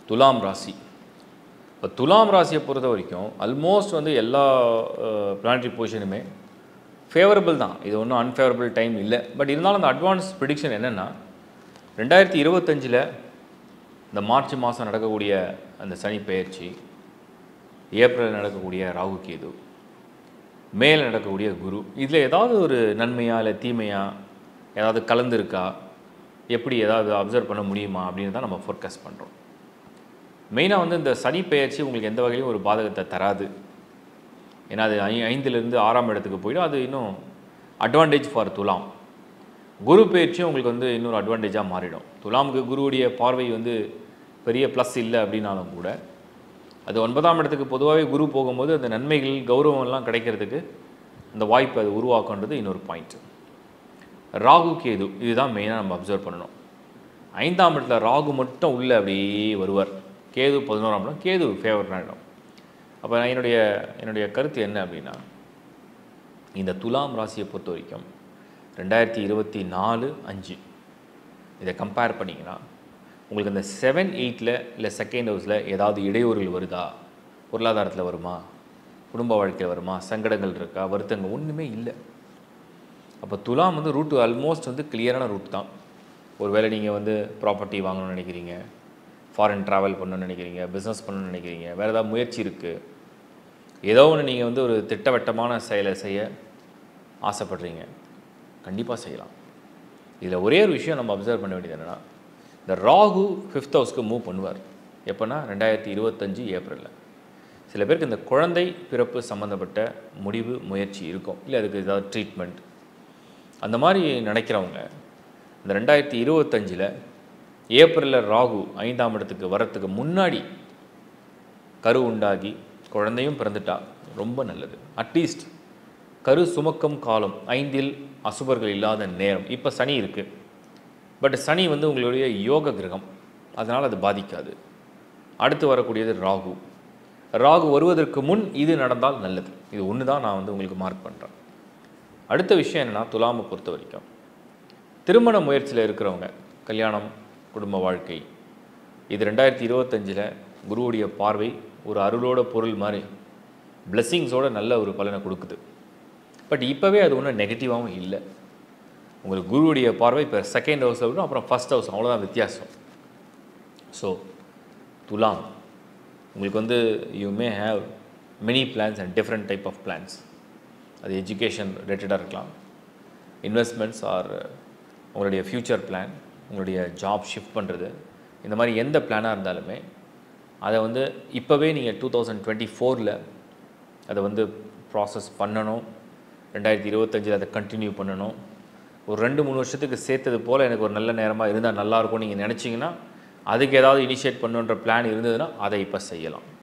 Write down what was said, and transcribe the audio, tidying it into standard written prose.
துலாம் ராசி. இப்போ துலாம் ராசியை பொறுத்த வரைக்கும் ஆல்மோஸ்ட் வந்து எல்லா பிளானட்டரி பொசிஷனுமே ஃபேவரபிள் தான். இது ஒன்றும் அன்ஃபேவரபிள் டைம் இல்லை. பட் இருந்தாலும் அந்த அட்வான்ஸ் ப்ரிடிக்ஷன் என்னென்னா 2025 இந்த மார்ச் மாதம் நடக்கக்கூடிய அந்த சனி பெயர்ச்சி, ஏப்ரலில் நடக்கக்கூடிய ராகு கேது, மேலே நடக்கக்கூடிய குரு, இதில் ஏதாவது ஒரு நன்மையா இல்லை தீமையா ஏதாவது கலந்துருக்கா, எப்படி ஏதாவது அப்சர்வ் பண்ண முடியுமா அப்படின்னு தான் நம்ம ஃபோர்காஸ்ட் பண்ணுறோம். மெயினாக வந்து இந்த சனி பெயர்ச்சி உங்களுக்கு எந்த வகையிலும் ஒரு பாதகத்தை தராது. ஏன்னா அது 5லேருந்து 6ஆம் இடத்துக்கு போய்டும். அது இன்னும் அட்வான்டேஜ் ஃபார் துலாம். குரு பெயர்ச்சியும் உங்களுக்கு வந்து இன்னொரு அட்வான்டேஜாக மாறிடும். துலாமுக்கு குருவுடைய பார்வை வந்து பெரிய ப்ளஸ் இல்லை அப்படின்னாலும் கூட அது 9ஆம் இடத்துக்கு பொதுவாகவே குரு போகும்போது அந்த நன்மைகள் கௌரவம்லாம் கிடைக்கிறதுக்கு அந்த வாய்ப்பு அது உருவாக்குன்றது இன்னொரு பாயிண்ட். ராகு கேது இதுதான் மெயினாக நம்ம அப்சர்வ் பண்ணணும். 5ஆம் இடத்துல ராகு மட்டும் உள்ளே அப்படியே வருவார். கேது 11ஆம் இடம், கேது ஃபேவரான இடம். அப்போ என்னுடைய கருத்து என்ன அப்படின்னா, இந்த துலாம் ராசியை பொறுத்த வரைக்கும் 2024-5 இதை கம்பேர் பண்ணிங்கன்னா உங்களுக்கு அந்த 7-8 இல்லை செகண்ட் ஹவுஸில் ஏதாவது இடையூறுகள் வருதா, பொருளாதாரத்தில் வருமா, குடும்ப வாழ்க்கையில் வருமா, சங்கடங்கள் இருக்கா, வருத்தங்கள் ஒன்றுமே இல்லை. அப்போ துலாம் வந்து ரூட்டு ஆல்மோஸ்ட் வந்து கிளியரான ரூட் தான். ஒரு வேளை நீங்கள் வந்து ப்ராப்பர்ட்டி வாங்கணும்னு நினைக்கிறீங்க, ஃபாரின் ட்ராவல் பண்ணணும்னு நினைக்கிறீங்க, பிஸ்னஸ் பண்ணணும்னு நினைக்கிறீங்க, வேறு ஏதாவது முயற்சி இருக்குது, ஏதோ ஒன்று நீங்கள் வந்து ஒரு திட்டவட்டமான செயலை செய்ய ஆசைப்படுறீங்க, கண்டிப்பாக செய்யலாம். இதில் ஒரே ஒரு விஷயம் நம்ம அப்சர்வ் பண்ண வேண்டியது என்னென்னா, இந்த ராகு 5th ஹவுஸ்க்கு மூவ் பண்ணுவார். எப்போனா 2025 ஏப்ரலில். சில பேருக்கு இந்த குழந்தை பிறப்பு சம்மந்தப்பட்ட முடிவு முயற்சி இருக்கும், இல்லை அதுக்கு ஏதாவது ட்ரீட்மெண்ட் அந்த மாதிரி நினைக்கிறவங்க இந்த 2025 ஏப்ரலில் ராகு 5ஆம் இடத்துக்கு வரத்துக்கு முன்னாடி கரு உண்டாகி குழந்தையும் பிறந்துட்டா ரொம்ப நல்லது. அட்லீஸ்ட் கரு சுமக்கும் காலம் 5இல் அசுபர்கள் இல்லாத நேரம். இப்போ சனி இருக்குது, பட் சனி வந்து உங்களுடைய யோக கிரகம், அதனால் அது பாதிக்காது. அடுத்து வரக்கூடியது ராகு. ராகு வருவதற்கு முன் இது நடந்தால் நல்லது. இது ஒன்று தான் நான் வந்து உங்களுக்கு மார்க் பண்ணுறேன். அடுத்த விஷயம் என்னென்னா, துலாமை பொறுத்த வரைக்கும் திருமண முயற்சியில் இருக்கிறவங்க, கல்யாணம், குடும்ப வாழ்க்கை, இது 2025 குருவுடைய பார்வை ஒரு அருளோட பொருள் மாதிரி பிளெஸ்ஸிங்ஸோட நல்ல ஒரு பலனை கொடுக்குது. பட் இப்போவே அது ஒன்றும் நெகட்டிவாகவும் இல்லை. உங்களுக்கு குருவுடைய பார்வை இப்போ செகண்ட் ஹவுஸில் விடும், அப்புறம் ஃபஸ்ட் ஹவுஸ், அவ்வளோதான் வித்தியாசம். ஸோ துலாம் உங்களுக்கு வந்து you may have many plans and different type of plans. அது எஜுகேஷன் ரிலேட்டடாக இருக்கலாம், இன்வெஸ்ட்மெண்ட்ஸ் ஆர் உங்களுடைய ஃப்யூச்சர் பிளான், உங்களுடைய ஜாப் ஷிஃப்ட் பண்ணுறது, இந்த மாதிரி எந்த பிளானாக இருந்தாலுமே அதை வந்து இப்போவே நீங்கள் 2024 அதை வந்து ப்ராசஸ் பண்ணணும். 2025 அதை கண்டினியூ பண்ணணும். ஒரு 2-3 வருஷத்துக்கு சேர்த்தது போல் எனக்கு ஒரு நல்ல நேரமாக இருந்தால் நல்லாயிருக்கும் நீங்கள் நினச்சிங்கன்னா, அதுக்கு ஏதாவது இனிஷியேட் பண்ணுன்ற பிளான் இருந்ததுன்னா அதை இப்போ செய்யலாம்.